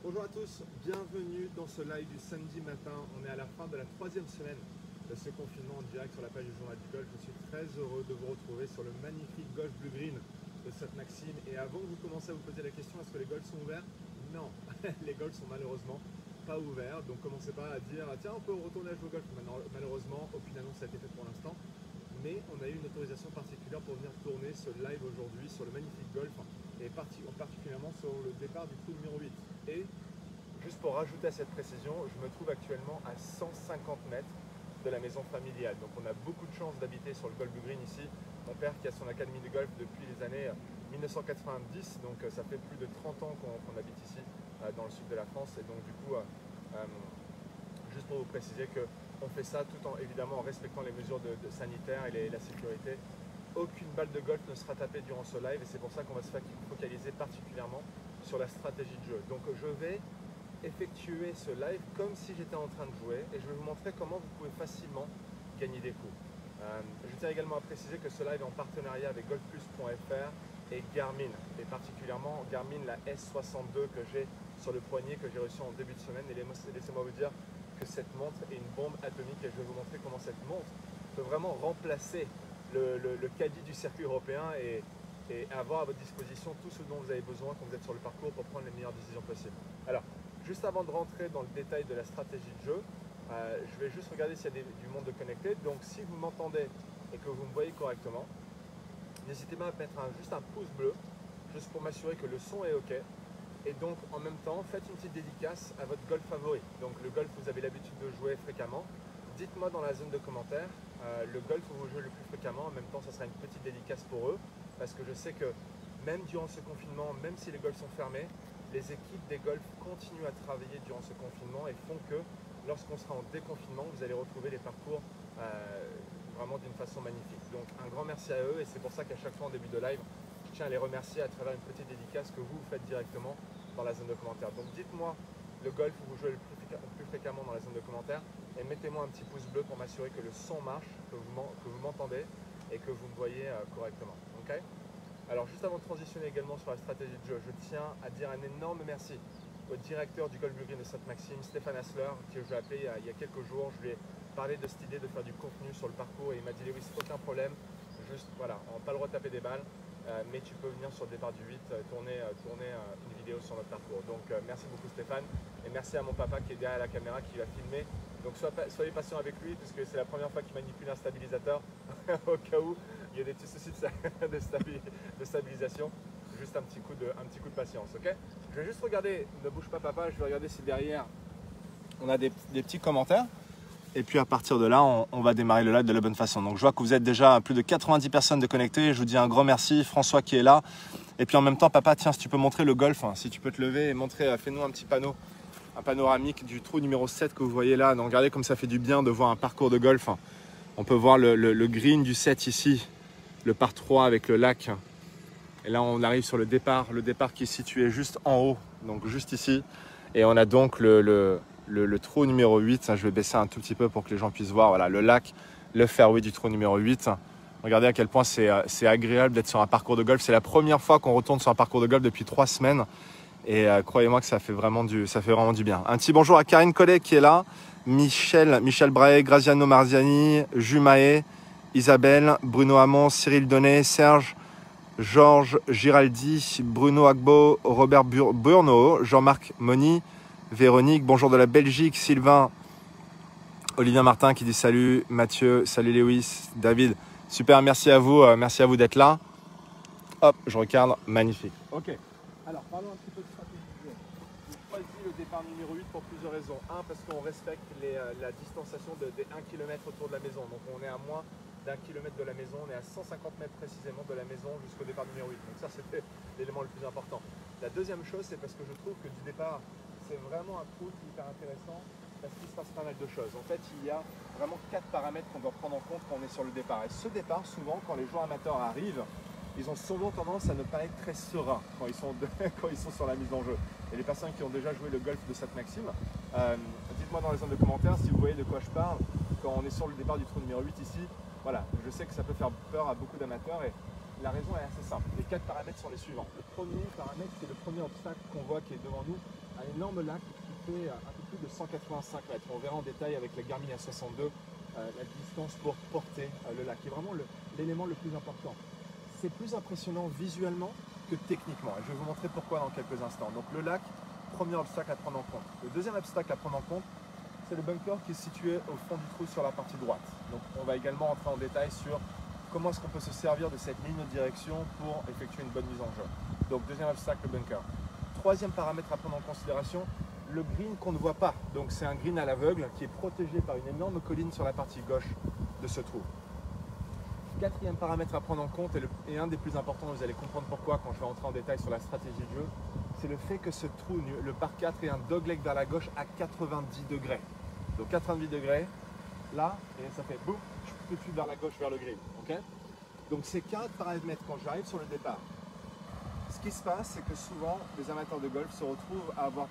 Bonjour à tous, bienvenue dans ce live du samedi matin. On est à la fin de la 3e semaine de ce confinement en direct sur la page du Journal du Golf. Je suis très heureux de vous retrouver sur le magnifique golf Blue Green de Sainte-Maxime. Et avant que vous commenciez à vous poser la question, est-ce que les golfs sont ouverts? Non, les golfs sont malheureusement pas ouverts. Donc commencez pas à dire tiens, on peut retourner à jouer au golf. Malheureusement, aucune annonce a été faite pour l'instant. Mais on a eu une autorisation particulière pour venir tourner ce live aujourd'hui sur le magnifique golf et particulièrement sur le départ du trou numéro 8. Et juste pour rajouter à cette précision, je me trouve actuellement à 150 mètres de la maison familiale. Donc on a beaucoup de chance d'habiter sur le golf Blue Green ici. Mon père qui a son académie de golf depuis les années 1990, donc ça fait plus de 30 ans qu'on habite ici dans le sud de la France. Et donc du coup, juste pour vous préciser qu'on fait ça tout en évidemment en respectant les mesures de sanitaires et la sécurité. Aucune balle de golf ne sera tapée durant ce live et c'est pour ça qu'on va se focaliser particulièrement sur la stratégie de jeu. Donc je vais effectuer ce live comme si j'étais en train de jouer et je vais vous montrer comment vous pouvez facilement gagner des coups. Je tiens également à préciser que ce live est en partenariat avec golfplus.fr et Garmin, et particulièrement Garmin la S62 que j'ai sur le poignet, que j'ai reçu en début de semaine. Et laissez-moi vous dire que cette montre est une bombe atomique et je vais vous montrer comment cette montre peut vraiment remplacer le caddie du circuit européen et avoir à votre disposition tout ce dont vous avez besoin quand vous êtes sur le parcours pour prendre les meilleures décisions possibles. Alors, juste avant de rentrer dans le détail de la stratégie de jeu, je vais juste regarder s'il y a du monde de connecté. Donc si vous m'entendez et que vous me voyez correctement, n'hésitez pas à mettre juste un pouce bleu, juste pour m'assurer que le son est OK. Et donc en même temps, faites une petite dédicace à votre golf favori. Donc le golf vous avez l'habitude de jouer fréquemment. Dites-moi dans la zone de commentaires le golf où vous jouez le plus fréquemment. En même temps, ça sera une petite dédicace pour eux. Parce que je sais que même durant ce confinement, même si les golfs sont fermés, les équipes des golfs continuent à travailler durant ce confinement et font que lorsqu'on sera en déconfinement, vous allez retrouver les parcours vraiment d'une façon magnifique. Donc un grand merci à eux et c'est pour ça qu'à chaque fois en début de live, je tiens à les remercier à travers une petite dédicace que vous faites directement dans la zone de commentaires. Donc dites-moi le golf où vous jouez le plus fréquemment dans la zone de commentaires et mettez-moi un petit pouce bleu pour m'assurer que le son marche, que vous m'entendez et que vous me voyez correctement. Okay. Alors juste avant de transitionner également sur la stratégie de jeu, je tiens à dire un énorme merci au directeur du golf Blue Green de Sainte-Maxime, Stéphane Hassler, que je l'ai appelé il y a quelques jours. Je lui ai parlé de cette idée de faire du contenu sur le parcours et il m'a dit Lewis, aucun problème, juste voilà, on n'a pas le droit de taper des balles, mais tu peux venir sur le départ du 8, tourner une vidéo sur notre parcours. Donc merci beaucoup Stéphane et merci à mon papa qui est derrière la caméra, qui va filmer. Donc soyez patient avec lui puisque c'est la première fois qu'il manipule un stabilisateur au cas où il y a des petits soucis de stabilisation. Juste un petit coup de patience, ok? Je vais juste regarder, ne bouge pas papa, je vais regarder si derrière on a des petits commentaires. Et puis à partir de là, on va démarrer le live de la bonne façon. Donc je vois que vous êtes déjà à plus de 90 personnes de connectées. Je vous dis un grand merci, François qui est là. Et puis en même temps, papa, tiens, si tu peux montrer le golf, hein, si tu peux te lever et montrer, fais-nous un petit panneau, un panoramique du trou numéro 7 que vous voyez là. Donc regardez comme ça fait du bien de voir un parcours de golf. On peut voir le green du 7 ici, le par 3 avec le lac. Et là, on arrive sur le départ qui est situé juste en haut, donc juste ici. Et on a donc le trou numéro 8. Je vais baisser un tout petit peu pour que les gens puissent voir. Voilà, le lac, le fairway du trou numéro 8. Regardez à quel point c'est agréable d'être sur un parcours de golf. C'est la première fois qu'on retourne sur un parcours de golf depuis 3 semaines. Et croyez-moi que ça fait vraiment du bien. Un petit bonjour à Karine Collet qui est là. Michel Brahe, Graziano Marziani, Jumae, Isabelle, Bruno Hamon, Cyril Donnet, Serge, Georges Giraldi, Bruno Agbo, Robert Burno, Jean-Marc Moni, Véronique, bonjour de la Belgique, Sylvain, Olivien Martin qui dit salut, Mathieu, salut Lewis, David, super, merci à vous d'être là. Hop, je regarde, magnifique. Ok, alors parlons un petit peu de stratégie de jeu. J'ai choisi le départ numéro 8 pour plusieurs raisons. Un, parce qu'on respecte la distanciation des 1 km autour de la maison, donc on est à moins d'1 kilomètre de la maison, on est à 150 mètres précisément de la maison jusqu'au départ numéro 8. Donc ça, c'était l'élément le plus important. La deuxième chose, c'est parce que je trouve que du départ, c'est vraiment un trou hyper intéressant parce qu'il se passe pas mal de choses. En fait, il y a vraiment 4 paramètres qu'on doit prendre en compte quand on est sur le départ. Et ce départ, souvent, quand les joueurs amateurs arrivent, ils ont souvent tendance à ne pas être très sereins quand ils sont sur la mise en jeu. Et les personnes qui ont déjà joué le golf de Sainte-Maxime, dites-moi dans les zones de commentaires si vous voyez de quoi je parle quand on est sur le départ du trou numéro 8 ici. Voilà, je sais que ça peut faire peur à beaucoup d'amateurs et La raison est assez simple. Les 4 paramètres sont les suivants. Le premier paramètre, c'est le premier obstacle qu'on voit qui est devant nous, un énorme lac qui fait un peu plus de 185 mètres. On verra en détail avec la Garmin S62 la distance pour porter le lac, qui est vraiment l'élément le plus important. C'est plus impressionnant visuellement que techniquement. Et je vais vous montrer pourquoi dans quelques instants. Donc le lac, premier obstacle à prendre en compte. Le deuxième obstacle à prendre en compte, c'est le bunker qui est situé au fond du trou sur la partie droite. Donc on va également entrer en détail sur comment est-ce qu'on peut se servir de cette ligne de direction pour effectuer une bonne mise en jeu. Donc deuxième obstacle, le bunker. Troisième paramètre à prendre en considération, le green qu'on ne voit pas. Donc c'est un green à l'aveugle qui est protégé par une énorme colline sur la partie gauche de ce trou. Quatrième paramètre à prendre en compte, et un des plus importants, vous allez comprendre pourquoi quand je vais entrer en détail sur la stratégie de jeu, c'est le fait que ce trou, le par 4, est un dogleg vers la gauche à 90 degrés. Donc 90 degrés, là, et ça fait boum, tout de suite vers la gauche, vers le green. Okay, donc ces 4 paramètres, quand j'arrive sur le départ, ce qui se passe, c'est que souvent, les amateurs de golf se retrouvent à avoir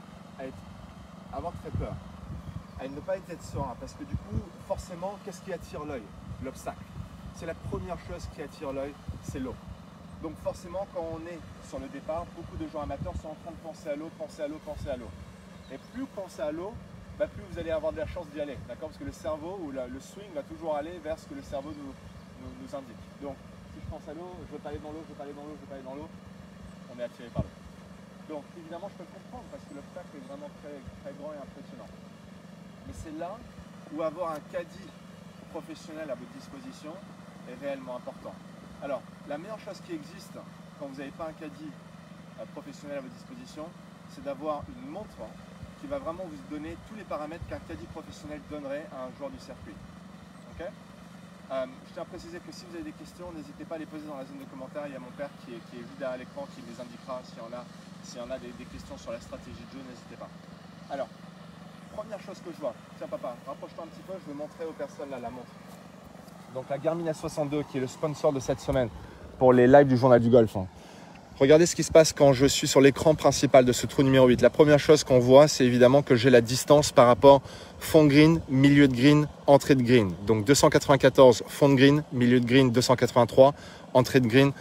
très peur, à ne pas être serein, parce que du coup, forcément, qu'est-ce qui attire l'œil? L'obstacle. C'est la première chose qui attire l'œil, c'est l'eau. Donc forcément, quand on est sur le départ, beaucoup de gens amateurs sont en train de penser à l'eau, penser à l'eau, penser à l'eau. Et plus vous pensez à l'eau, plus vous allez avoir de la chance d'y aller, d'accord? Parce que le cerveau ou le swing va toujours aller vers ce que le cerveau nous indique. Donc, si je pense à l'eau, je veux pas aller dans l'eau, je veux pas aller dans l'eau, je veux pas aller dans l'eau, on est attiré par l'eau. Donc, évidemment, je peux le comprendre parce que l'obstacle est vraiment très, très grand et impressionnant. Mais c'est là où avoir un caddie professionnel à votre disposition est réellement important. Alors, la meilleure chose qui existe quand vous n'avez pas un caddie professionnel à votre disposition, c'est d'avoir une montre qui va vraiment vous donner tous les paramètres qu'un caddie professionnel donnerait à un joueur du circuit. Okay, je tiens à préciser que si vous avez des questions, n'hésitez pas à les poser dans la zone de commentaires. Il y a mon père qui est juste derrière l'écran qui les indiquera s'il y en a des questions sur la stratégie de jeu, n'hésitez pas. Alors, première chose que je vois, tiens papa, rapproche-toi un petit peu, je vais montrer aux personnes là la montre. Donc la Garmin S62 qui est le sponsor de cette semaine pour les lives du journal du golf. Regardez ce qui se passe quand je suis sur l'écran principal de ce trou numéro 8. La première chose qu'on voit, c'est évidemment que j'ai la distance par rapport fond de green, milieu de green, entrée de green. Donc 294 fond de green, milieu de green 283, entrée de green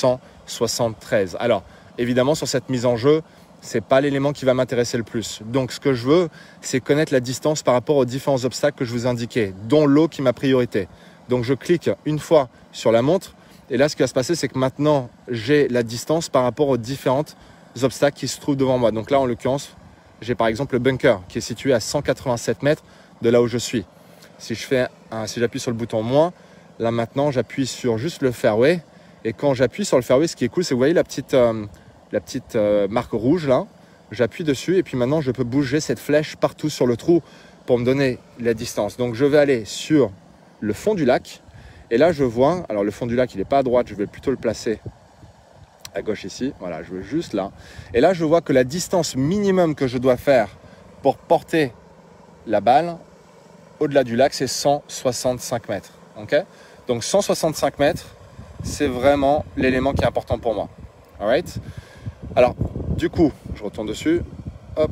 273. Alors évidemment sur cette mise en jeu, ce n'est pas l'élément qui va m'intéresser le plus. Donc ce que je veux, c'est connaître la distance par rapport aux différents obstacles que je vous ai indiqués, dont l'eau qui est ma priorité. Donc je clique une fois sur la montre et là ce qui va se passer c'est que maintenant j'ai la distance par rapport aux différents obstacles qui se trouvent devant moi. Donc là en l'occurrence j'ai par exemple le bunker qui est situé à 187 mètres de là où je suis. Si j'appuie sur le bouton moins, là maintenant j'appuie sur juste le fairway et quand j'appuie sur le fairway, ce qui est cool c'est que vous voyez la petite marque rouge là, j'appuie dessus et puis maintenant je peux bouger cette flèche partout sur le trou pour me donner la distance. Donc je vais aller sur le fond du lac et là je vois, alors le fond du lac il n'est pas à droite, je vais plutôt le placer à gauche ici, voilà, je veux juste là et là je vois que la distance minimum que je dois faire pour porter la balle au-delà du lac c'est 165 mètres, ok? Donc 165 mètres c'est vraiment l'élément qui est important pour moi, alright? Alors du coup je retourne dessus, hop,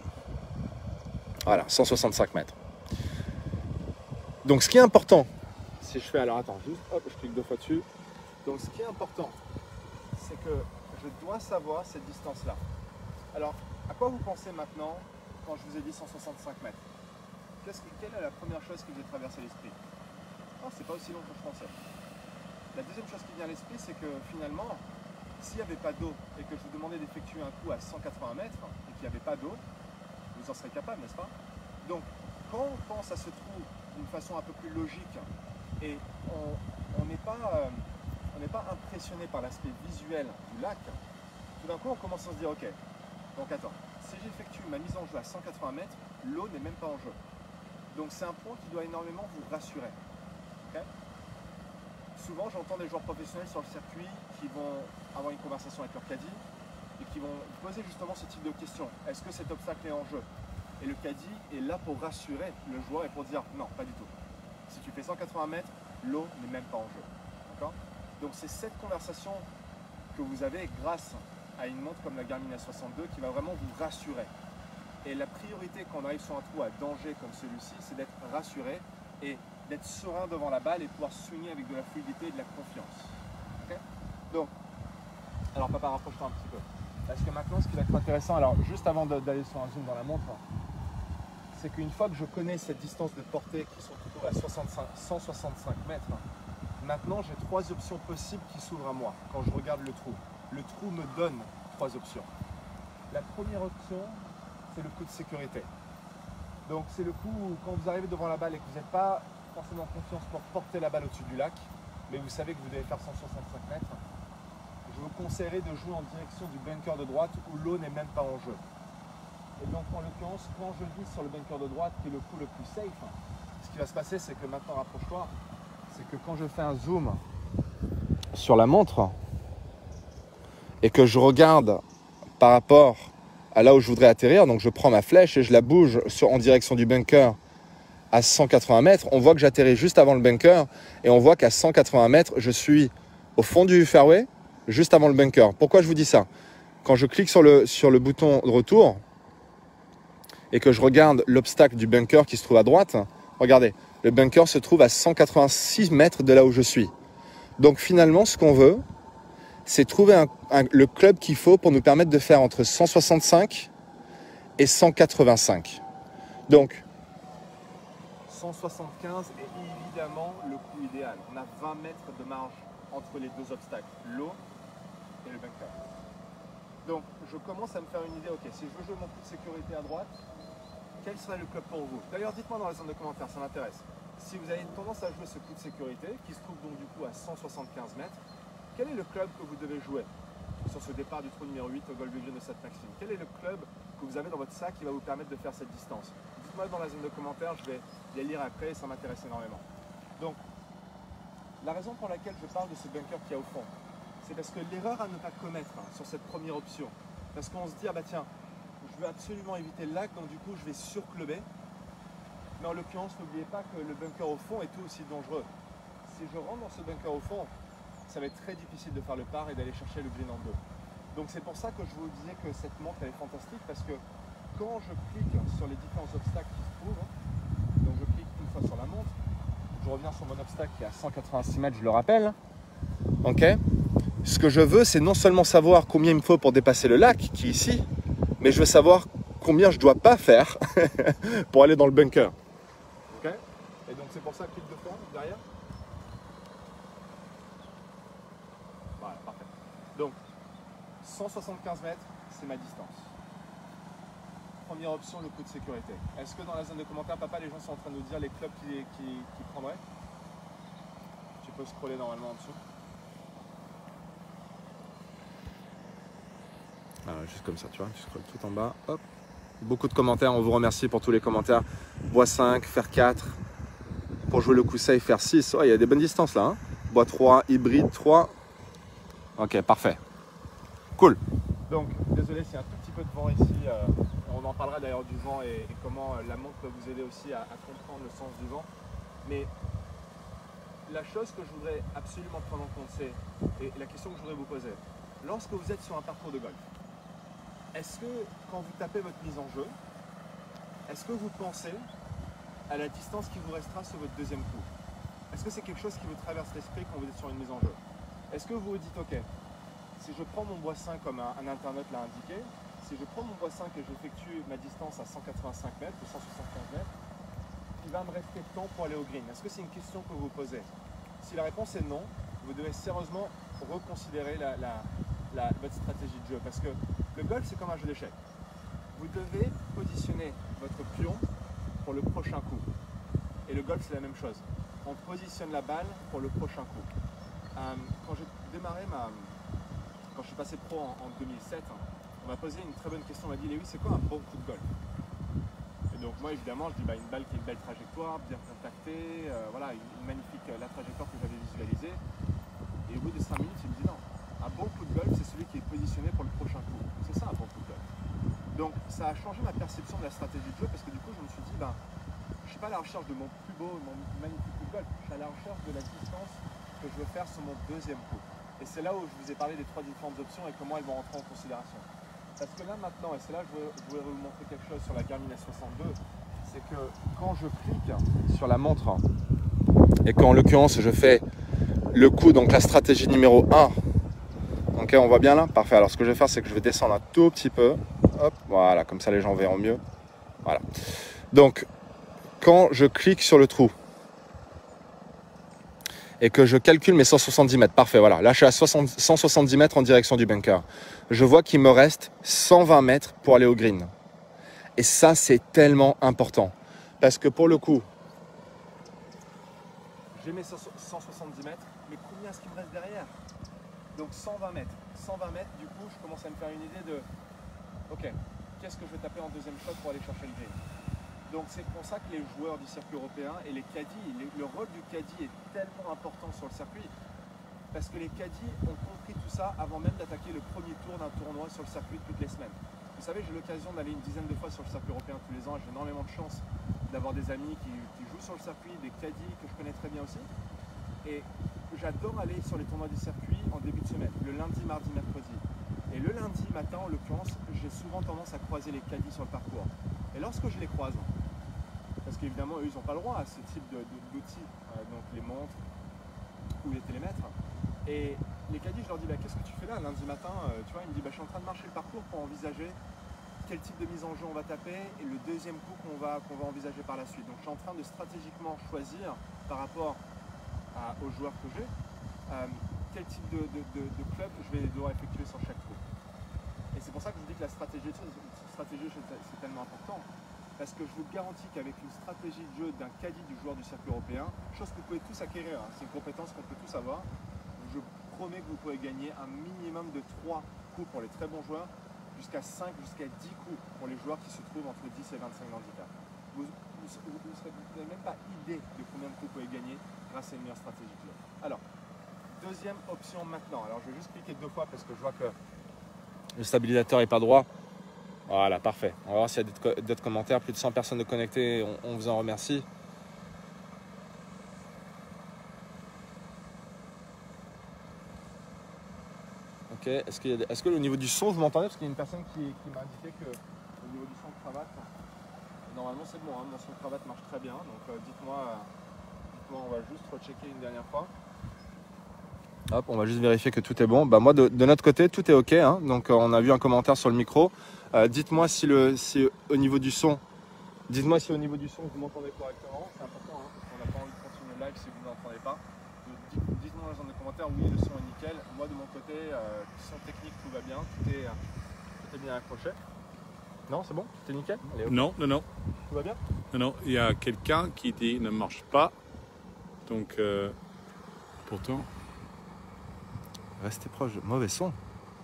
voilà, 165 mètres. Donc ce qui est important, si je fais, alors attends, juste hop, je clique 2 fois dessus. Donc ce qui est important, c'est que je dois savoir cette distance-là. Alors, à quoi vous pensez maintenant quand je vous ai dit 165 mètres? Quelle est la première chose qui vous est traversée l'esprit? Oh, c'est pas aussi long que je pensais. La deuxième chose qui vient à l'esprit, c'est que finalement, s'il n'y avait pas d'eau et que je vous demandais d'effectuer un coup à 180 mètres et qu'il n'y avait pas d'eau, vous en serez capable, n'est-ce pas? Donc, quand on pense à ce trou d'une façon un peu plus logique et on n'est pas impressionné par l'aspect visuel du lac, tout d'un coup on commence à se dire ok, donc attends, si j'effectue ma mise en jeu à 180 mètres, l'eau n'est même pas en jeu. Donc c'est un point qui doit énormément vous rassurer. Okay, souvent j'entends des joueurs professionnels sur le circuit qui vont avoir une conversation avec leur caddie et qui vont poser justement ce type de questions. Est-ce que cet obstacle est en jeu? Et le caddie est là pour rassurer le joueur et pour dire non, pas du tout. Si tu fais 180 mètres, l'eau n'est même pas en jeu. D'accord? Donc c'est cette conversation que vous avez grâce à une montre comme la Garmin S62 qui va vraiment vous rassurer. Et la priorité quand on arrive sur un trou à danger comme celui-ci, c'est d'être rassuré et d'être serein devant la balle et pouvoir swinger avec de la fluidité et de la confiance. Okay? Donc, alors papa, rapproche-toi un petit peu. Parce que maintenant, ce qui va être intéressant, alors juste avant d'aller sur un zoom dans la montre, c'est qu'une fois que je connais cette distance de portée qui sont plutôt à 165 mètres, maintenant j'ai 3 options possibles qui s'ouvrent à moi quand je regarde le trou. Le trou me donne 3 options. La première option, c'est le coup de sécurité. Donc c'est le coup où quand vous arrivez devant la balle et que vous n'êtes pas forcément en confiance pour porter la balle au-dessus du lac, mais vous savez que vous devez faire 165 mètres, je vous conseillerais de jouer en direction du bunker de droite où l'eau n'est même pas en jeu. Et donc en l'occurrence, quand je vise sur le bunker de droite, qui est le coup le plus safe, ce qui va se passer, c'est que maintenant, rapproche-toi, c'est que quand je fais un zoom sur la montre et que je regarde par rapport à là où je voudrais atterrir, donc je prends ma flèche et je la bouge en direction du bunker à 180 mètres, on voit que j'atterris juste avant le bunker et on voit qu'à 180 mètres, je suis au fond du fairway, juste avant le bunker. Pourquoi je vous dis ça? Quand je clique sur le bouton de retour et que je regarde l'obstacle du bunker qui se trouve à droite, regardez, le bunker se trouve à 186 mètres de là où je suis. Donc finalement, ce qu'on veut, c'est trouver le club qu'il faut pour nous permettre de faire entre 165 et 185. Donc, 175 est évidemment le coup idéal. On a 20 mètres de marge entre les deux obstacles, l'eau et le bunker. Donc, je commence à me faire une idée, ok, si je veux jouer mon coup de sécurité à droite, quel serait le club pour vous? D'ailleurs, dites-moi dans la zone de commentaires, ça m'intéresse. Si vous avez tendance à jouer ce coup de sécurité, qui se trouve donc du coup à 175 mètres, quel est le club que vous devez jouer sur ce départ du trou numéro 8 au Golf Green de Sainte-Maxime? Quel est le club que vous avez dans votre sac qui va vous permettre de faire cette distance? Dites-moi dans la zone de commentaires, je vais les lire après, ça m'intéresse énormément. Donc, la raison pour laquelle je parle de ce bunker qui est au fond, c'est parce que l'erreur à ne pas commettre sur cette première option, parce qu'on se dit, ah bah tiens, je veux absolument éviter le lac, donc du coup je vais surcluber. Mais en l'occurrence, n'oubliez pas que le bunker au fond est tout aussi dangereux. Si je rentre dans ce bunker au fond, ça va être très difficile de faire le par et d'aller chercher le green en deux. Donc c'est pour ça que je vous disais que cette montre elle est fantastique, parce que quand je clique sur les différents obstacles qui se trouvent, donc je clique une fois sur la montre, je reviens sur mon obstacle qui est à 186 mètres, je le rappelle. Ok. Ce que je veux, c'est non seulement savoir combien il me faut pour dépasser le lac, qui est ici, mais je veux savoir combien je ne dois pas faire pour aller dans le bunker. Ok. Et donc c'est pour ça, clic de fond derrière. Voilà, parfait. Donc 175 mètres, c'est ma distance. Première option, le coup de sécurité. Est-ce que dans la zone de commentaires, papa, les gens sont en train de nous dire les clubs qui prendraient? Tu peux scroller normalement en dessous. Alors, juste comme ça, tu vois, tu scrolles tout en bas. Hop. Beaucoup de commentaires, on vous remercie pour tous les commentaires. Bois 5, fer 4. Pour jouer le coup safe, fer 6. Ouais, il y a des bonnes distances là. Hein. Bois 3, hybride 3. Ok, parfait. Cool. Donc, désolé s'il y a un tout petit peu de vent ici. On en parlera d'ailleurs du vent et comment la montre peut vous aider aussi à comprendre le sens du vent. Mais la chose que je voudrais absolument prendre en compte, c'est, et la question que je voudrais vous poser, lorsque vous êtes sur un parcours de golf, est-ce que quand vous tapez votre mise en jeu, est-ce que vous pensez à la distance qui vous restera sur votre deuxième coup? Est-ce que c'est quelque chose qui vous traverse l'esprit quand vous êtes sur une mise en jeu? Est-ce que vous vous dites, ok, si je prends mon bois 5 comme un internaute l'a indiqué, si je prends mon bois 5 et j'effectue ma distance à 185 mètres ou 175 mètres, il va me rester temps pour aller au green? Est-ce que c'est une question que vous vous posez? Si la réponse est non, vous devez sérieusement reconsidérer votre stratégie de jeu, parce que le golf c'est comme un jeu d'échecs. Vous devez positionner votre pion pour le prochain coup. Et le golf c'est la même chose. On positionne la balle pour le prochain coup. Quand j'ai démarré quand je suis passé pro en 2007, on m'a posé une très bonne question. On m'a dit, Lewis, c'est quoi un bon coup de golf? Et donc moi évidemment je dis une balle qui a une belle trajectoire, bien contactée, voilà, une magnifique la trajectoire que j'avais visualisée. Et au bout de 5 minutes il me dit non, un bon coup de golf c'est celui qui est positionné pour le prochain coup. C'est ça un bon coup de golf. Donc ça a changé ma perception de la stratégie de jeu, parce que du coup je me suis dit, je ne suis pas à la recherche de mon plus beau, mon magnifique coup de golf, je suis à la recherche de la distance que je veux faire sur mon deuxième coup. Et c'est là où je vous ai parlé des 3 différentes options et comment elles vont rentrer en considération. Parce que là maintenant, et c'est là que je voulais vous montrer quelque chose sur la Garmin S62, c'est que quand je clique sur la montre, et qu'en l'occurrence je fais le coup, donc la stratégie numéro 1, Ok, on voit bien là? Parfait. Alors ce que je vais faire, c'est que je vais descendre un tout petit peu. Hop, voilà, comme ça les gens verront mieux. Voilà. Donc, quand je clique sur le trou et que je calcule mes 170 mètres, parfait, voilà. Là, je suis à 170 mètres en direction du bunker. Je vois qu'il me reste 120 mètres pour aller au green. Et ça, c'est tellement important. Parce que pour le coup, j'ai mes 170 mètres, mais combien est-ce qu'il me reste derrière? Donc 120 mètres. 120 mètres, du coup, je commence à me faire une idée de ok, qu'est-ce que je vais taper en deuxième shot pour aller chercher le green? Donc c'est pour ça que les joueurs du circuit européen et les caddies, le rôle du caddie est tellement important sur le circuit, parce que les caddies ont compris tout ça avant même d'attaquer le premier tour d'un tournoi sur le circuit toutes les semaines. Vous savez, j'ai l'occasion d'aller une dizaine de fois sur le circuit européen tous les ans, et j'ai énormément de chance d'avoir des amis qui jouent sur le circuit, des caddies que je connais très bien aussi. Et j'adore aller sur les tournois du circuit en début de semaine, le lundi, mardi, mercredi. Et le lundi matin, en l'occurrence, j'ai souvent tendance à croiser les caddies sur le parcours. Et lorsque je les croise, parce qu'évidemment, eux, ils n'ont pas le droit à ce type d'outils, donc les montres ou les télémètres. Et les caddies, je leur dis, bah, qu'est-ce que tu fais là lundi matin? Tu vois, il me dit, bah, je suis en train de marcher le parcours pour envisager quel type de mise en jeu on va taper et le deuxième coup qu'on va envisager par la suite. Donc je suis en train de stratégiquement choisir par rapport aux joueurs que j'ai, quel type de club je vais devoir effectuer sur chaque trou. Et c'est pour ça que je vous dis que la stratégie c'est tellement important. Parce que je vous garantis qu'avec une stratégie de jeu d'un caddie du joueur du circuit européen, chose que vous pouvez tous acquérir, hein, c'est une compétence qu'on peut tous avoir, je promets que vous pourrez gagner un minimum de 3 coups pour les très bons joueurs, jusqu'à 5, jusqu'à 10 coups pour les joueurs qui se trouvent entre 10 et 25 handicap. Vous n'avez même pas idée de combien de coups vous pouvez gagner grâce à une meilleure stratégie de jeu. Alors, deuxième option maintenant. Alors, je vais juste cliquer 2 fois parce que je vois que le stabilisateur n'est pas droit. Voilà, parfait. On va voir s'il y a d'autres commentaires. Plus de 100 personnes de connectées, on vous en remercie. Ok, est-ce que au niveau du son, vous m'entendez? Parce qu'il y a une personne qui m'a indiqué que au niveau du son de cravate, normalement c'est bon, hein, mon son de cravate marche très bien. Donc dites-moi, on va juste rechecker une dernière fois. Hop, on va juste vérifier que tout est bon. Bah, moi, de notre côté, tout est OK. Hein. Donc, on a vu un commentaire sur le micro. Dites-moi si au niveau du son, dites-moi si au niveau du son, vous m'entendez correctement. C'est important. Hein. On n'a pas envie de continuer le live si vous ne m'entendez pas. Dites-moi dans la zone de commentaires, oui, le son est nickel. Moi, de mon côté, son technique, tout va bien. Tout est bien accroché. Non, c'est bon? Tout est nickel? Allez, okay. Non. Tout va bien? Non, il y a quelqu'un qui dit ne marche pas. Donc, pourtant... Restez proche, mauvais son.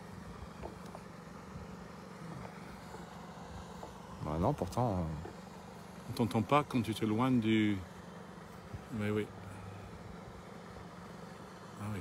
Bah non, pourtant... On t'entend pas quand tu t'éloignes du... Oui. Ah oui.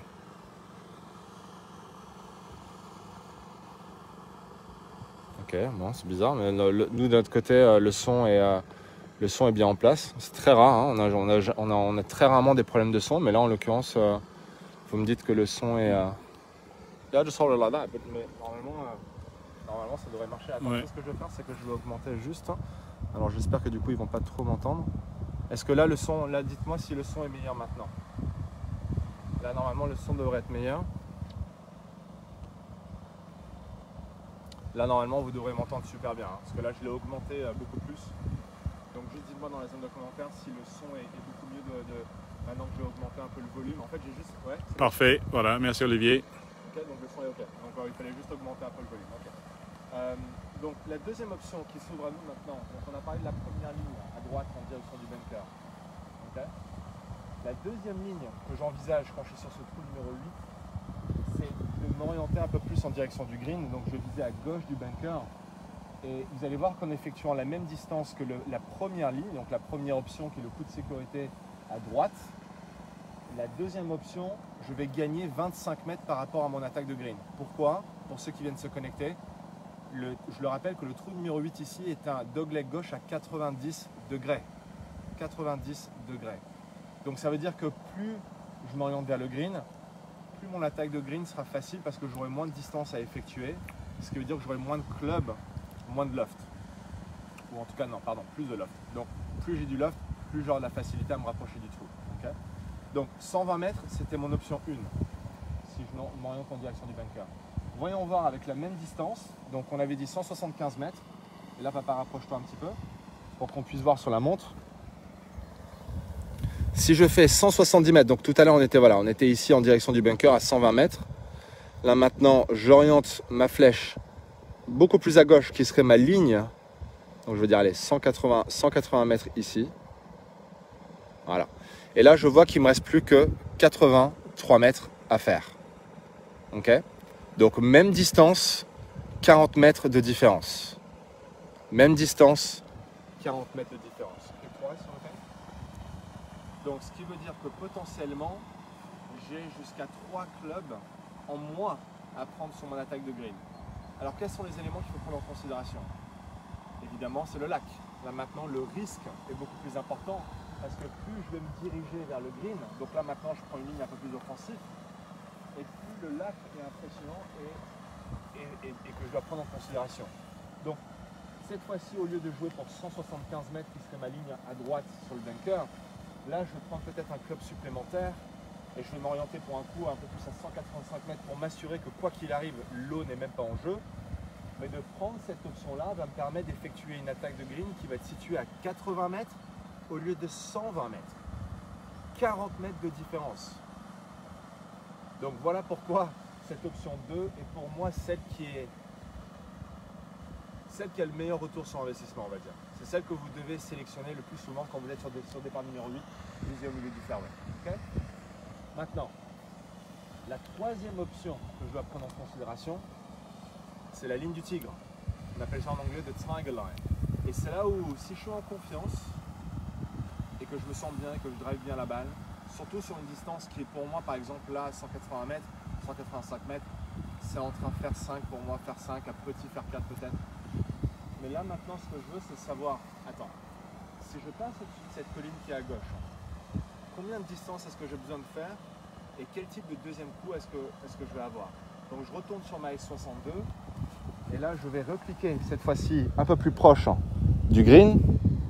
Ok, bon, c'est bizarre, mais nous, de notre côté, le son est bien en place. C'est très rare, hein. On a très rarement des problèmes de son, mais là, en l'occurrence, vous me dites que le son est... Là, je sors le là, mais normalement, ça devrait marcher. Attends, Ouais. ce que je vais faire, c'est que je vais augmenter juste. Alors, j'espère que du coup, ils vont pas trop m'entendre. Est-ce que là, dites-moi si le son est meilleur maintenant. Là, normalement, le son devrait être meilleur. Là, normalement, vous devrez m'entendre super bien, hein, parce que là, je l'ai augmenté beaucoup plus. Donc, juste dites-moi dans la zone de commentaires si le son est beaucoup mieux maintenant que j'ai augmenté un peu le volume. En fait, j'ai juste... Ouais, Parfait, voilà, merci Olivier. Ok, donc le son est ok. Donc, il fallait juste augmenter un peu le volume. Okay. Donc, la deuxième option qui s'ouvre à nous maintenant, donc on a parlé de la première ligne à droite en direction du bunker. Okay. La deuxième ligne que j'envisage quand je suis sur ce trou numéro 8, c'est de m'orienter un peu plus en direction du green. Donc, je vais viser à gauche du bunker. Et vous allez voir qu'en effectuant la même distance que la première ligne, donc la première option qui est le coup de sécurité à droite, la deuxième option, je vais gagner 25 mètres par rapport à mon attaque de green. Pourquoi? Pour ceux qui viennent se connecter, je le rappelle que le trou numéro 8 ici est un dogleg gauche à 90 degrés. 90 degrés. Donc ça veut dire que plus je m'oriente vers le green, plus mon attaque de green sera facile parce que j'aurai moins de distance à effectuer. Ce qui veut dire que j'aurai moins de club, moins de loft. Ou en tout cas, non, pardon, plus de loft. Donc plus j'ai du loft, plus j'aurai de la facilité à me rapprocher du trou. Okay. Donc 120 mètres, c'était mon option 1, si je m'oriente en direction du bunker. voyons voir avec la même distance. Donc on avait dit 175 mètres. Et là, papa, rapproche-toi un petit peu pour qu'on puisse voir sur la montre. Si je fais 170 mètres, donc tout à l'heure on était ici en direction du bunker à 120 mètres. Là maintenant, j'oriente ma flèche beaucoup plus à gauche qui serait ma ligne. Donc je veux dire, allez, 180 mètres ici. Voilà. Et là, je vois qu'il me reste plus que 83 mètres à faire. Ok? Donc même distance, 40 mètres de différence. Même distance, 40 mètres de différence. Donc ce qui veut dire que potentiellement, j'ai jusqu'à 3 clubs en moins à prendre sur mon attaque de green. Alors quels sont les éléments qu'il faut prendre en considération? Évidemment, c'est le lac. Là maintenant, le risque est beaucoup plus important parce que plus je vais me diriger vers le green, donc là maintenant je prends une ligne un peu plus offensive, et plus le lac est impressionnant et que je dois prendre en considération. Donc cette fois-ci, au lieu de jouer pour 175 mètres qui serait ma ligne à droite sur le bunker, là je vais prendre peut-être un club supplémentaire et je vais m'orienter pour un coup un peu plus à 185 mètres pour m'assurer que quoi qu'il arrive, l'eau n'est même pas en jeu. Mais de prendre cette option-là va me permettre d'effectuer une attaque de green qui va être située à 80 mètres au lieu de 120 mètres. 40 mètres de différence. Donc voilà pourquoi cette option 2 est pour moi celle qui a le meilleur retour sur investissement, on va dire. C'est celle que vous devez sélectionner le plus souvent quand vous êtes sur départ numéro 8, visé au milieu du fairway. Okay? Maintenant, la troisième option que je dois prendre en considération, c'est la ligne du tigre. On appelle ça en anglais the tiger line. Et c'est là où, si je suis en confiance et que je me sens bien et que je drive bien la balle, surtout sur une distance qui est pour moi, par exemple là, 180 mètres, 185 mètres, c'est entre un faire 5 pour moi, faire 5, un petit faire 4 peut-être. Mais là maintenant, ce que je veux, c'est savoir, attends, si je passe au-dessus de cette colline qui est à gauche, combien de distance est-ce que j'ai besoin de faire et quel type de deuxième coup est-ce que je vais avoir? Donc je retourne sur ma S62 et là je vais repliquer cette fois-ci un peu plus proche du green.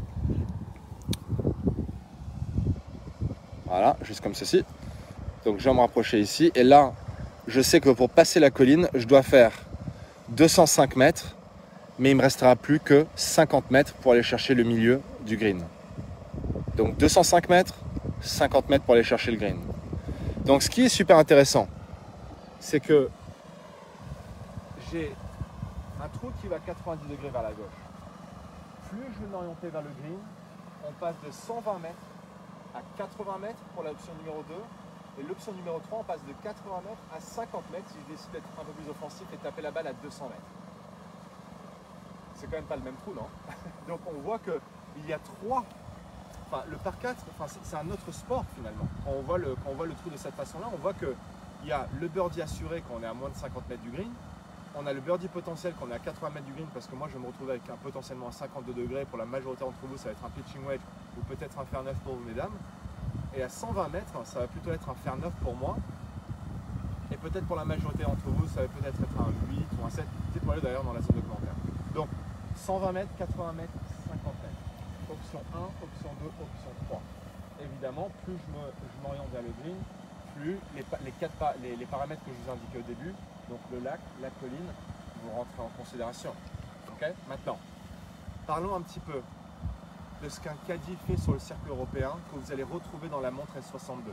Voilà, juste comme ceci. Donc je vais me rapprocher ici et là je sais que pour passer la colline, je dois faire 205 mètres, mais il me restera plus que 50 mètres pour aller chercher le milieu du green. Donc 205 mètres, 50 mètres pour aller chercher le green. Donc ce qui est super intéressant, c'est que j'ai un trou qui va à 90 degrés vers la gauche. Plus je vais m'orienter vers le green, on passe de 120 mètres à 80 mètres pour l'option numéro 2. Et l'option numéro 3, on passe de 80 mètres à 50 mètres si je décide d'être un peu plus offensif et taper la balle à 200 mètres. C'est quand même pas le même trou, non? Donc on voit qu'il y a 3. Enfin, le par 4, c'est un autre sport finalement. Quand on voit le trou de cette façon-là, on voit qu'il y a le birdie assuré quand on est à moins de 50 mètres du green. On a le birdie potentiel quand on est à 80 mètres du green parce que moi je vais me retrouver avec un potentiellement à 52 degrés. Pour la majorité d'entre vous, ça va être un pitching wedge ou peut-être un fair 9 pour vous, mesdames. Et à 120 mètres, ça va plutôt être un fair 9 pour moi. Et peut-être pour la majorité d'entre vous, ça va peut-être être un 8 ou un 7. Dites-moi le d'ailleurs dans la zone de commentaires. Donc 120 mètres, 80 mètres, 50 mètres. Option 1, option 2, option 3. Évidemment, plus je m'oriente vers le green, plus les paramètres que je vous indiquais au début, donc le lac, la colline, vont rentrer en considération. Okay? Maintenant, parlons un petit peu de ce qu'un caddie fait sur le circuit européen que vous allez retrouver dans la montre S62.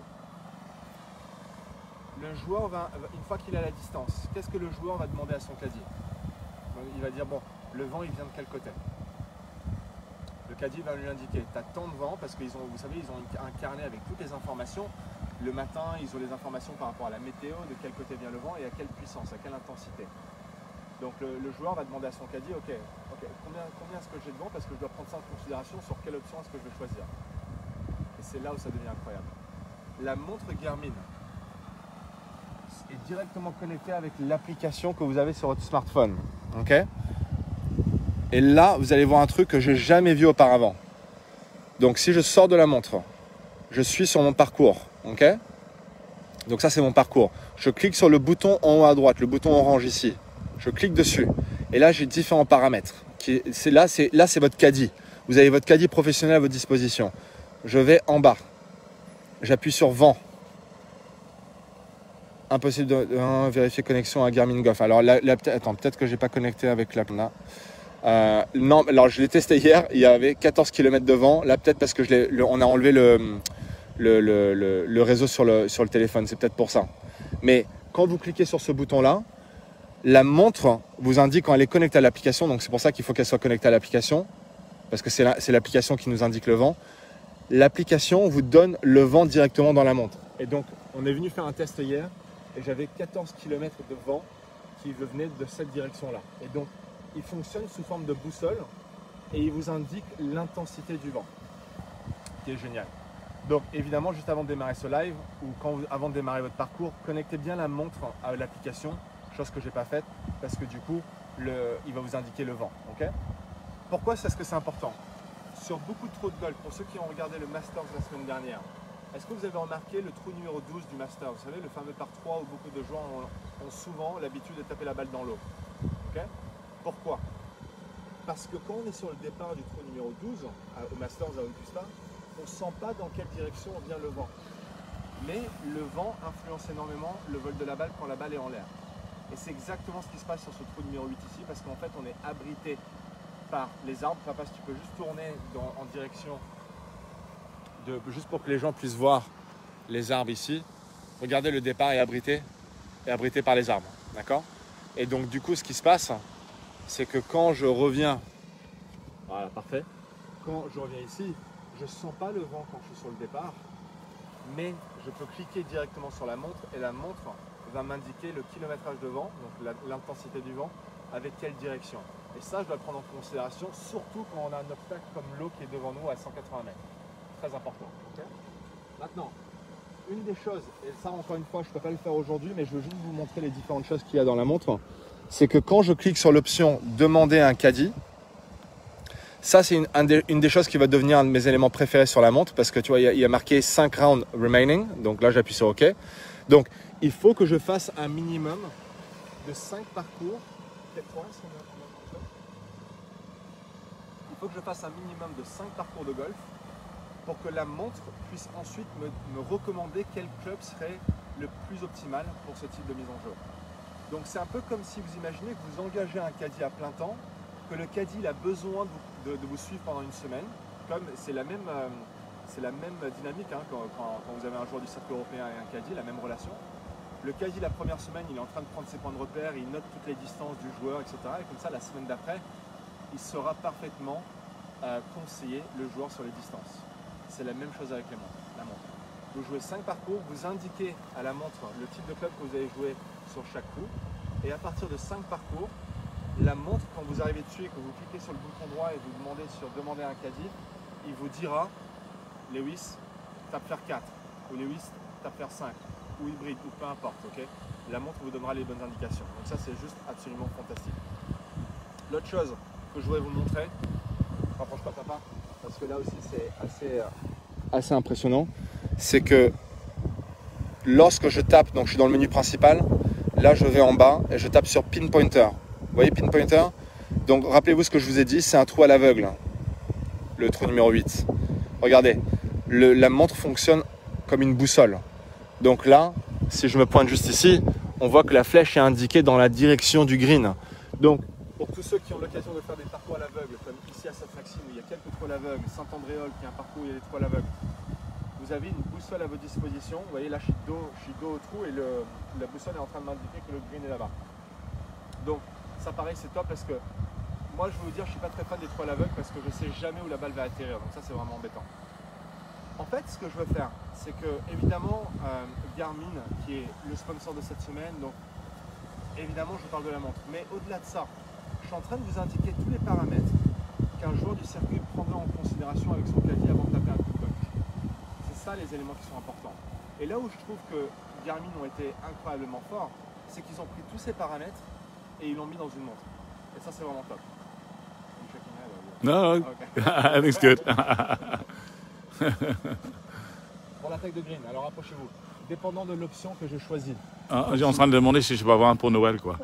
Le joueur une fois qu'il a la distance, qu'est-ce que le joueur va demander à son caddie? Il va dire, bon, le vent il vient de quel côté? Le caddie va lui indiquer, tu as tant de vent, parce qu'ils ont, vous savez, ils ont un carnet avec toutes les informations. Le matin, ils ont les informations par rapport à la météo, de quel côté vient le vent et à quelle puissance, à quelle intensité. Donc le joueur va demander à son caddie, ok, combien est-ce que j'ai de vent, parce que je dois prendre ça en considération sur quelle option est-ce que je vais choisir. Et c'est là où ça devient incroyable. La montre Garmin est directement connectée avec l'application que vous avez sur votre smartphone. Okay? Et là, vous allez voir un truc que je n'ai jamais vu auparavant. Donc si je sors de la montre, je suis sur mon parcours. Okay? Donc ça, c'est mon parcours. Je clique sur le bouton en haut à droite, le bouton orange ici. Je clique dessus. Et là, j'ai différents paramètres. Là, c'est votre caddie. Vous avez votre caddie professionnel à votre disposition. Je vais en bas. J'appuie sur vent. Impossible de vérifier connexion à Garmin Golf. Alors, attends, peut-être que je n'ai pas connecté avec l'app là. Non, alors je l'ai testé hier, il y avait 14 km de vent. Là, peut-être parce que on a enlevé le réseau sur le téléphone, c'est peut-être pour ça. Mais quand vous cliquez sur ce bouton-là, la montre vous indique quand elle est connectée à l'application. Donc, c'est pour ça qu'il faut qu'elle soit connectée à l'application, parce que c'est l'application qui nous indique le vent. L'application vous donne le vent directement dans la montre. Et donc, on est venu faire un test hier et j'avais 14 km de vent qui venait de cette direction-là. Et donc, il fonctionne sous forme de boussole et il vous indique l'intensité du vent, qui est génial. Donc évidemment, juste avant de démarrer ce live ou avant de démarrer votre parcours, connectez bien la montre à l'application, chose que je n'ai pas faite parce que du coup, il va vous indiquer le vent. Okay. Pourquoi est-ce que c'est important? Sur beaucoup de trous de golf, pour ceux qui ont regardé le Masters la semaine dernière, est-ce que vous avez remarqué le trou numéro 12 du Masters? Vous savez, le fameux par 3 où beaucoup de joueurs ont souvent l'habitude de taper la balle dans l'eau. Okay. Pourquoi? Parce que quand on est sur le départ du trou numéro 12, au Masters à Augusta, on ne sent pas dans quelle direction vient le vent. Mais le vent influence énormément le vol de la balle quand la balle est en l'air. Et c'est exactement ce qui se passe sur ce trou numéro 8 ici, parce qu'en fait on est abrité par les arbres. Papa, si tu peux juste tourner en direction, juste pour que les gens puissent voir les arbres ici. Regardez, le départ est abrité par les arbres. D'accord? Et donc du coup, ce qui se passe, c'est que quand je reviens, voilà, parfait, quand je reviens ici, je ne sens pas le vent quand je suis sur le départ, mais je peux cliquer directement sur la montre et la montre va m'indiquer le kilométrage de vent, donc l'intensité du vent, avec quelle direction. Et ça, je dois le prendre en considération, surtout quand on a un obstacle comme l'eau qui est devant nous à 180 mètres. Très important. Okay. Maintenant, une des choses, et ça encore une fois, je ne peux pas le faire aujourd'hui, mais je veux juste vous montrer les différentes choses qu'il y a dans la montre. C'est que quand je clique sur l'option « Demander un caddie », ça c'est une des choses qui va devenir un de mes éléments préférés sur la montre, parce que tu vois, il y a marqué 5 rounds remaining, donc là j'appuie sur OK. Donc il faut que je fasse un minimum de 5 parcours. Il faut que je fasse un minimum de 5 parcours de golf pour que la montre puisse ensuite me recommander quel club serait le plus optimal pour ce type de mise en jeu. Donc c'est un peu comme si vous imaginez que vous engagez un caddie à plein temps, que le caddie il a besoin de vous suivre pendant une semaine. Comme c'est la même dynamique hein, quand vous avez un joueur du circuit européen et un caddie, la même relation. Le caddie la première semaine, il est en train de prendre ses points de repère, il note toutes les distances du joueur, etc. Et comme ça, la semaine d'après, il saura parfaitement conseiller le joueur sur les distances. C'est la même chose avec la montre. Vous jouez 5 parcours, vous indiquez à la montre le type de club que vous allez jouer sur chaque coup. Et à partir de 5 parcours, la montre, quand vous arrivez dessus et que vous cliquez sur le bouton droit et vous demandez sur demander un caddie, il vous dira Lewis, tape faire 4 ou Lewis, tape faire 5 ou hybride ou peu importe. Okay, la montre vous donnera les bonnes indications. Donc ça, c'est juste absolument fantastique. L'autre chose que je voudrais vous montrer, rapproche pas papa, parce que là aussi c'est assez impressionnant, c'est que lorsque je tape, donc je suis dans le menu principal, là je vais en bas et je tape sur Pin Pointer. Vous voyez Pin Pointer? Donc rappelez-vous ce que je vous ai dit, c'est un trou à l'aveugle, le trou numéro 8. Regardez, la montre fonctionne comme une boussole. Donc là, si je me pointe juste ici, on voit que la flèche est indiquée dans la direction du green. Donc pour tous ceux qui ont l'occasion de faire des parcours à l'aveugle, comme ici à Sainte-Maxime où il y a quelques trous à l'aveugle, Saint-Andréol qui est un parcours où il y a des trous à l'aveugle, vous avez une boussole à votre disposition. Vous voyez là, je suis dos au trou et la boussole est en train de m'indiquer que le green est là-bas. Donc ça pareil, c'est top parce que moi je vais vous dire, je ne suis pas très fan des trous à l'aveugle parce que je ne sais jamais où la balle va atterrir. Donc ça, c'est vraiment embêtant. En fait, ce que je veux faire, c'est que évidemment Garmin, qui est le sponsor de cette semaine, donc évidemment je parle de la montre, mais au-delà de ça, je suis en train de vous indiquer tous les paramètres qu'un joueur du circuit prendra en considération avec son caddie avant de taper un coup de golf. C'est ça les éléments qui sont importants. Et là où je trouve que Garmin ont été incroyablement forts, c'est qu'ils ont pris tous ces paramètres et ils l'ont mis dans une montre. Et ça, c'est vraiment top. No, okay. I think it's good. Pour l'attaque de green, alors approchez-vous. Dépendant de l'option que je choisis. J'ai en train de demander si je peux avoir un pour Noël, quoi.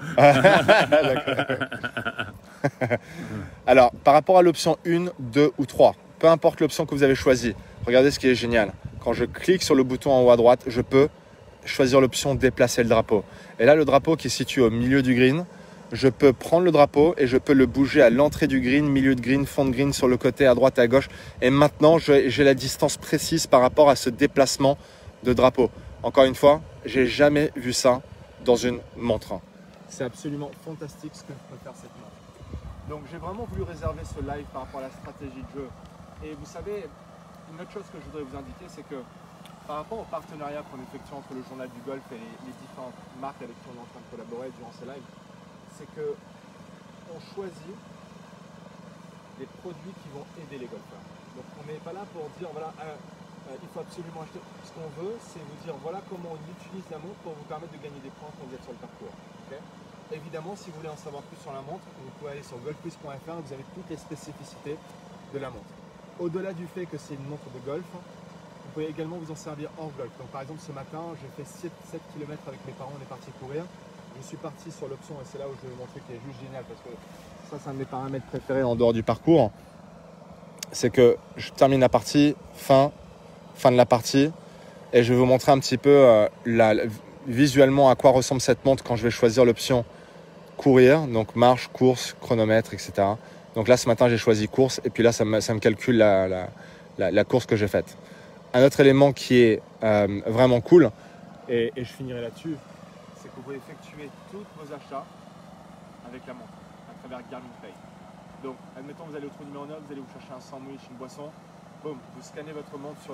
Alors, par rapport à l'option 1, 2 ou 3, peu importe l'option que vous avez choisie, regardez ce qui est génial. Quand je clique sur le bouton en haut à droite, je peux choisir l'option déplacer le drapeau. Et là, le drapeau qui est situé au milieu du green, je peux prendre le drapeau et je peux le bouger à l'entrée du green, milieu de green, fond de green, sur le côté, à droite et à gauche. Et maintenant, j'ai la distance précise par rapport à ce déplacement de drapeau. Encore une fois, j'ai jamais vu ça dans une montre. C'est absolument fantastique ce que peut faire cette montre. Donc j'ai vraiment voulu réserver ce live par rapport à la stratégie de jeu. Et vous savez, une autre chose que je voudrais vous indiquer, c'est que par rapport au partenariat qu'on effectue entre le journal du golf et les différentes marques avec qui on est en train de collaborer durant ces lives, c'est qu'on choisit les produits qui vont aider les golfeurs. Donc on n'est pas là pour dire voilà, il faut absolument acheter. Ce qu'on veut, c'est vous dire voilà comment on utilise la montre pour vous permettre de gagner des points quand vous êtes sur le parcours. Okay. Évidemment, si vous voulez en savoir plus sur la montre, vous pouvez aller sur golfquiz.fr, vous avez toutes les spécificités de la montre. Au-delà du fait que c'est une montre de golf, vous pouvez également vous en servir hors golf. Donc par exemple ce matin, j'ai fait 7 km avec mes parents, on est parti courir. Je suis parti sur l'option, et c'est là où je vais vous montrer qui est juste génial, parce que ça c'est un de mes paramètres préférés en dehors du parcours. C'est que je termine la partie, fin de la partie, et je vais vous montrer un petit peu visuellement à quoi ressemble cette montre quand je vais choisir l'option courir, donc marche, course, chronomètre, etc. Donc là ce matin j'ai choisi course, et puis là ça me calcule la course que j'ai faite. Un autre élément qui est vraiment cool, et je finirai là-dessus, c'est que vous pouvez effectuer tous vos achats avec la montre à travers Garmin Pay. Donc, admettons vous allez au trou numéro 9, vous allez vous chercher un sandwich, une boisson, boum, vous scannez votre montre sur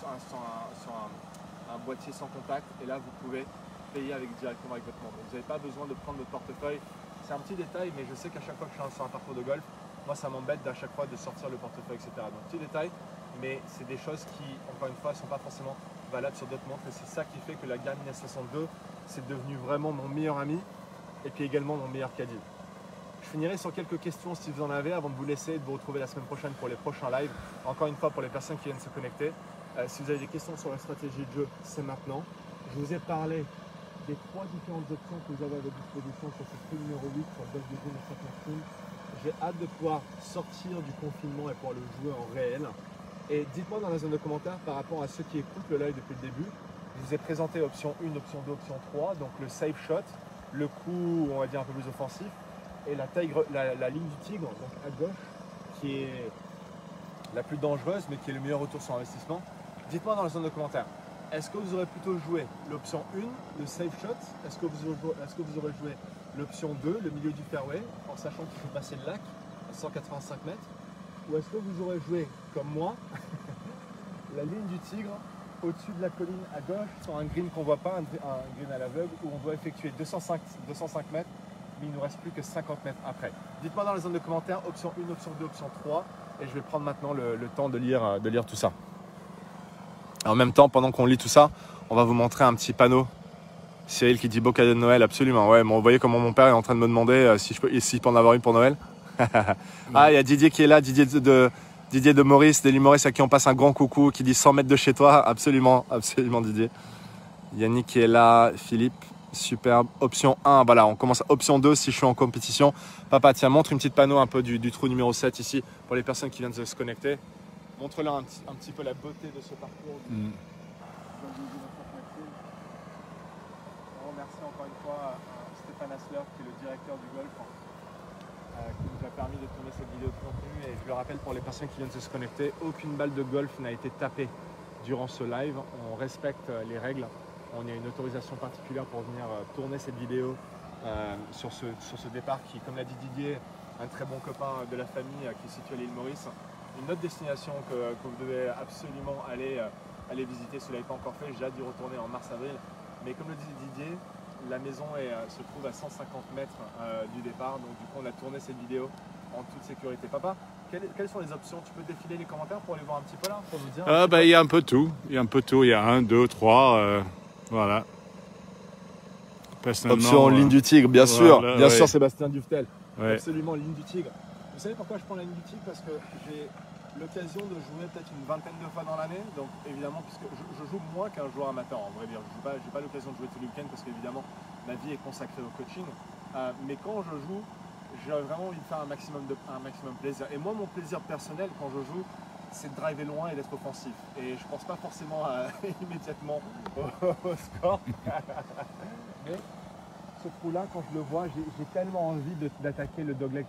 un boîtier sans contact, et là vous pouvez payer directement avec votre montre. Vous n'avez pas besoin de prendre votre portefeuille. C'est un petit détail, mais je sais qu'à chaque fois que je suis sur un parcours de golf, moi ça m'embête à chaque fois de sortir le portefeuille, etc. Donc petit détail, mais c'est des choses qui, encore une fois, ne sont pas forcément valables sur d'autres montres, et c'est ça qui fait que la Garmin S62, c'est devenu vraiment mon meilleur ami, et puis également mon meilleur caddie. Je finirai sur quelques questions si vous en avez, avant de vous laisser et de vous retrouver la semaine prochaine pour les prochains lives. Encore une fois, pour les personnes qui viennent se connecter, si vous avez des questions sur la stratégie de jeu, c'est maintenant. Je vous ai parlé des 3 différentes options que vous avez à votre disposition sur ce prix numéro 8 sur le Golf de Green. J'ai hâte de pouvoir sortir du confinement et pouvoir le jouer en réel. Et dites-moi dans la zone de commentaires par rapport à ceux qui écoutent le live depuis le début. Je vous ai présenté option 1, option 2, option 3, donc le safe shot, le coup on va dire un peu plus offensif, et la ligne du tigre, donc à gauche, qui est la plus dangereuse mais qui est le meilleur retour sur investissement. Dites-moi dans la zone de commentaires, est-ce que vous aurez plutôt joué l'option 1, le safe shot? Est-ce que vous aurez joué l'option 2, le milieu du fairway, en sachant qu'il faut passer le lac à 185 mètres? Ou est-ce que vous aurez joué, comme moi, la ligne du tigre au-dessus de la colline à gauche, sur un green qu'on ne voit pas, un green à l'aveugle, où on doit effectuer 205 mètres, mais il ne nous reste plus que 50 mètres après. Dites-moi dans la zone de commentaires, option 1, option 2, option 3, et je vais prendre maintenant le temps de lire tout ça. En même temps, pendant qu'on lit tout ça, on va vous montrer un petit panneau. Cyril qui dit beau cadeau de Noël, absolument. Ouais, bon, vous voyez comment mon père est en train de me demander s'il peut en avoir une pour Noël. Ah, il y a Didier qui est là, Didier de Maurice, d'Eli Maurice, à qui on passe un grand coucou, qui dit 100 mètres de chez toi. Absolument, absolument Didier. Yannick qui est là, Philippe, superbe. Option 1, voilà, on commence. Option 2, si je suis en compétition. Papa, tiens, montre une petite panneau un peu du trou numéro 7 ici, pour les personnes qui viennent de se connecter. Montre-leur un petit peu la beauté de ce parcours. On remercie encore une fois Stéphane Hassler, qui est le directeur du golf, qui nous a permis de tourner cette vidéo de contenu. Et je le rappelle pour les personnes qui viennent de se connecter, aucune balle de golf n'a été tapée durant ce live. On respecte les règles. On a une autorisation particulière pour venir tourner cette vidéo sur ce départ qui, comme l'a dit Didier, un très bon copain de la famille qui est situé à l'île Maurice. Une autre destination que vous devez absolument aller visiter si vous ne l'avez pas encore fait. J'ai hâte d'y retourner en mars-avril. Mais comme le dit Didier, la maison se trouve à 150 mètres du départ. Donc du coup, on a tourné cette vidéo en toute sécurité. Papa, quelles sont les options? Tu peux défiler les commentaires pour aller voir un petit peu là, pour nous dire il y a un peu tout. Il y a un peu tout. Il y a 1, 2, 3. Voilà. Option ligne du tigre, bien sûr. Voilà, bien sûr, Sébastien Duftel. Ouais. Absolument, ligne du tigre. Vous savez pourquoi je prends la ligne du tigre? Parce que j'ai l'occasion de jouer peut-être une vingtaine de fois dans l'année. Donc évidemment, puisque je joue moins qu'un joueur amateur, en vrai dire. Je n'ai pas l'occasion de jouer tous les week-ends parce qu'évidemment, ma vie est consacrée au coaching. Mais quand je joue, j'ai vraiment envie de faire un maximum plaisir. Et moi, mon plaisir personnel quand je joue, c'est de driver loin et d'être offensif. Et je pense pas forcément immédiatement au score. Mais ce trou-là, quand je le vois, j'ai tellement envie d'attaquer le dogleg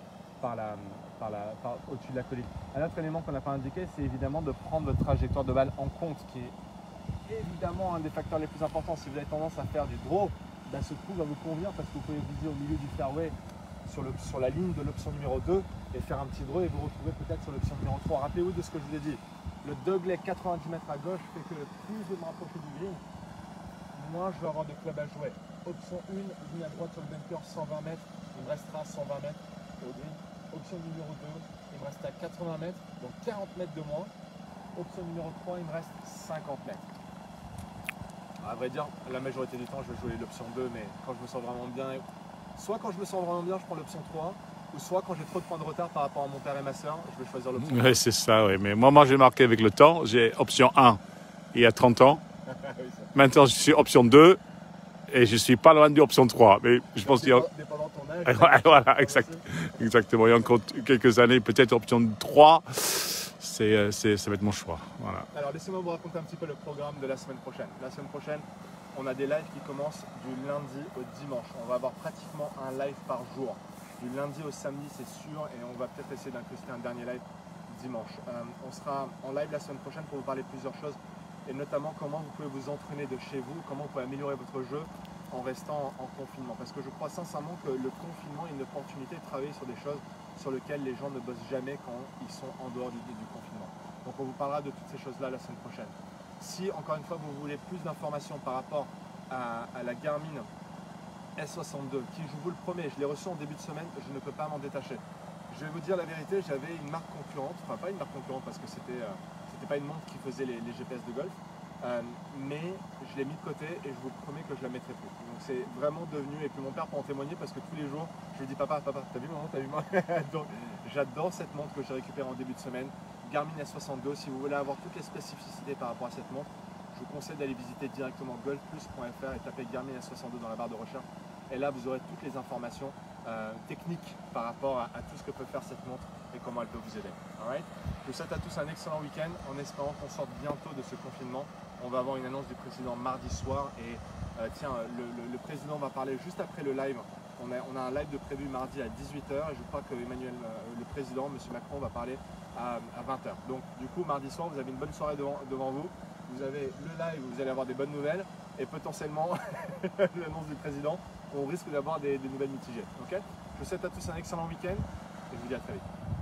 au-dessus de la colline. Un autre élément qu'on n'a pas indiqué, c'est évidemment de prendre votre trajectoire de balle en compte, qui est évidemment un des facteurs les plus importants. Si vous avez tendance à faire du draw, ben ce trou va vous convenir parce que vous pouvez viser au milieu du fairway sur la ligne de l'option numéro 2 et faire un petit draw et vous retrouver peut-être sur l'option numéro 3. Rappelez-vous de ce que je vous ai dit. Le dogleg 90 mètres à gauche fait que plus je vais me rapprocher du green, moins je vais avoir de club à jouer. Option 1, ligne à droite sur le bunker, 120 mètres, il me restera 120 mètres au green. Option numéro 2, il me reste à 80 mètres, donc 40 mètres de moins. Option numéro 3, il me reste 50 mètres. À vrai dire, la majorité du temps, je vais jouer l'option 2, mais quand je me sens vraiment bien, soit quand je me sens vraiment bien, je prends l'option 3, ou soit quand j'ai trop de points de retard par rapport à mon père et ma soeur, je vais choisir l'option 3. Oui, c'est ça, oui. Mais moi, j'ai marqué avec le temps, j'ai option 1 il y a 30 ans. Oui, Maintenant, je suis option 2 et je suis pas loin de option 3. Mais je pense qu'il y a... Dépendant de ton âge. Voilà, exactement. Il y a encore quelques années, peut-être option 3. Ça va être mon choix. Voilà. Alors laissez-moi vous raconter un petit peu le programme de la semaine prochaine. La semaine prochaine, on a des lives qui commencent du lundi au dimanche. On va avoir pratiquement un live par jour. Du lundi au samedi, c'est sûr, et on va peut-être essayer d'incruster un dernier live dimanche. On sera en live la semaine prochaine pour vous parler de plusieurs choses, et notamment comment vous pouvez vous entraîner de chez vous, comment vous pouvez améliorer votre jeu en restant en confinement. Parce que je crois sincèrement que le confinement est une opportunité de travailler sur des choses sur lesquelles les gens ne bossent jamais quand ils sont en dehors du confinement. Donc on vous parlera de toutes ces choses-là la semaine prochaine. Si, encore une fois, vous voulez plus d'informations par rapport à la Garmin S62, qui je vous le promets, je l'ai reçu en début de semaine, je ne peux pas m'en détacher. Je vais vous dire la vérité, j'avais une marque concurrente, enfin pas une marque concurrente parce que c'était pas une montre qui faisait les GPS de golf, mais je l'ai mis de côté et je vous promets que je la mettrai plus. Donc c'est vraiment devenu, et puis mon père peut en témoigner parce que tous les jours, je lui dis papa, t'as vu ma montre, t'as vu moi. Donc j'adore cette montre que j'ai récupérée en début de semaine, Garmin S62. Si vous voulez avoir toutes les spécificités par rapport à cette montre, je vous conseille d'aller visiter directement golfplus.fr et taper Garmin S62 dans la barre de recherche. Et là, vous aurez toutes les informations techniques par rapport à tout ce que peut faire cette montre et comment elle peut vous aider. Alright. Je vous souhaite à tous un excellent week-end en espérant qu'on sorte bientôt de ce confinement. On va avoir une annonce du président mardi soir et le président va parler juste après le live. On a un live de prévu mardi à 18h et je crois que le président, M. Macron, va parler à 20h. Donc du coup, mardi soir, vous avez une bonne soirée devant vous. Vous avez le live où vous allez avoir des bonnes nouvelles et potentiellement l'annonce du président, on risque d'avoir des nouvelles mitigées. Okay. Je vous souhaite à tous un excellent week-end et je vous dis à très vite.